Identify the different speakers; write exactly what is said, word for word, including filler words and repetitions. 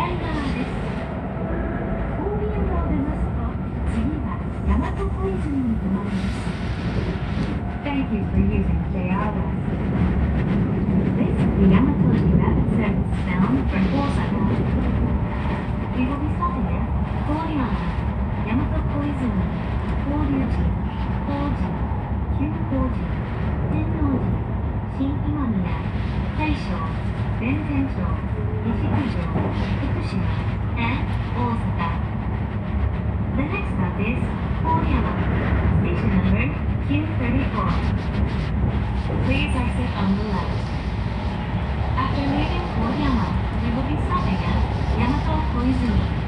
Speaker 1: 左側です。郡山を出ますと、次は大和小泉に停まります。Thank you for using ジェイアール West. This is the Yamatoji Rapid Service bound for Osaka. We will be stopping at Koriyama, Yamato Koizumi, Koryuji, Koji, Kyukoji, Tennoji, Shin Imamiya, Taisho, Benzencho, Nishikujo, Fukushima, and Osaka. The next stop is Koriyama, station number Q thirty-four. Please exit on the left. After leaving Koriyama, we will be stopping at Yamato Koizumi.